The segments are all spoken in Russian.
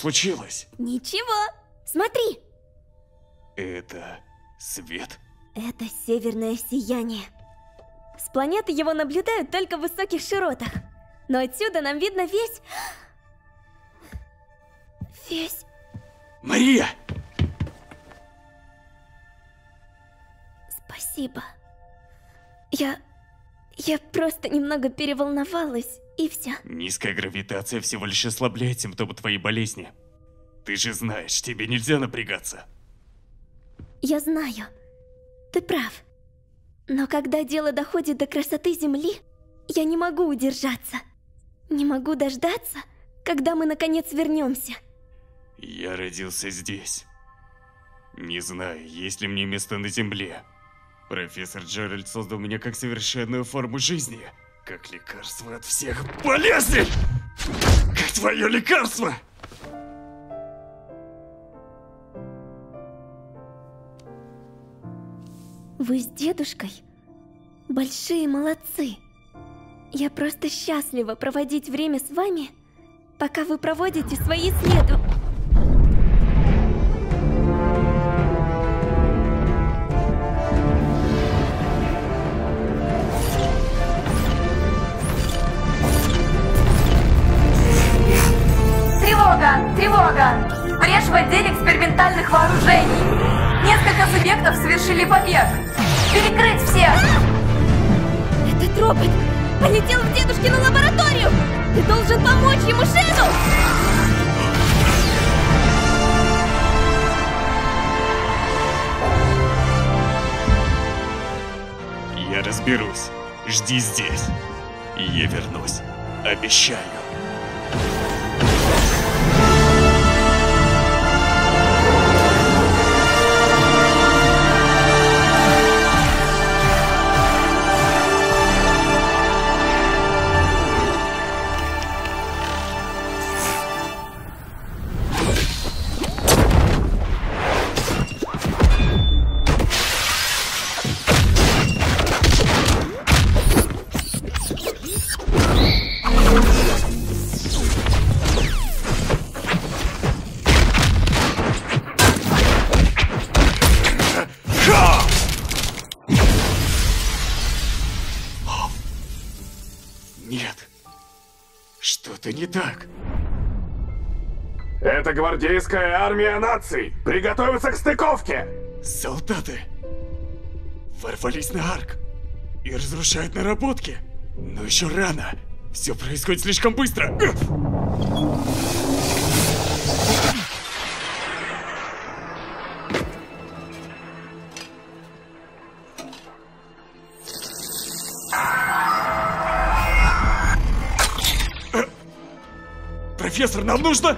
случилось? Ничего. Смотри. Это свет? Это северное сияние. С планеты его наблюдают только в высоких широтах. Но отсюда нам видно весь... Мария! Спасибо. Я просто немного переволновалась, и все. Низкая гравитация всего лишь ослабляет симптомы твоей болезни. Ты же знаешь, тебе нельзя напрягаться. Я знаю. Ты прав. Но когда дело доходит до красоты Земли, я не могу удержаться. Не могу дождаться, когда мы наконец вернемся. Я родился здесь. Не знаю, есть ли мне место на Земле. Профессор Джеральд создал меня как совершенную форму жизни. Как лекарство от всех болезней! Как твое лекарство! Вы с дедушкой большие молодцы. Я просто счастлива проводить время с вами, пока вы проводите свои исследования. Тревога! Тревога! Брешь в отделе экспериментальных вооружений. Несколько субъектов совершили побег. Перекрыть всех! Этот робот полетел в дедушкину лабораторию! Ты должен помочь ему, Шэдоу! Я разберусь. Жди здесь. И я вернусь. Обещаю. Нет. Что-то не так. Это гвардейская армия наций! Приготовиться к стыковке! Солдаты ворвались на Арк и разрушают наработки. Но еще рано. Все происходит слишком быстро. Профессор, нам нужно...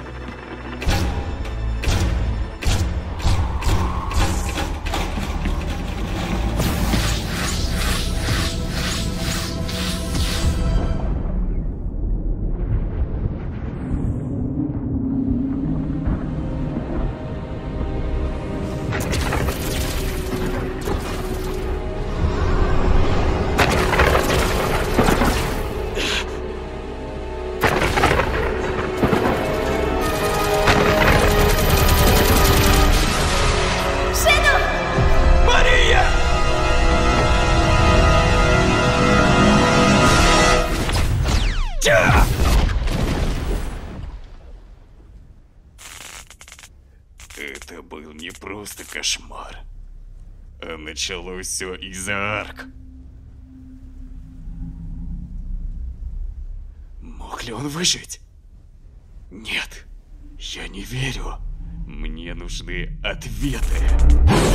Это был не просто кошмар, а началось все из-за Арк. Мог ли он выжить? Нет, я не верю. Мне нужны ответы.